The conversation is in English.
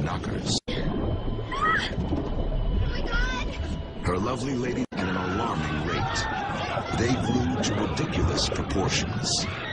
knockers. Oh my God! Her lovely lady at an alarming rate. They grew to ridiculous proportions.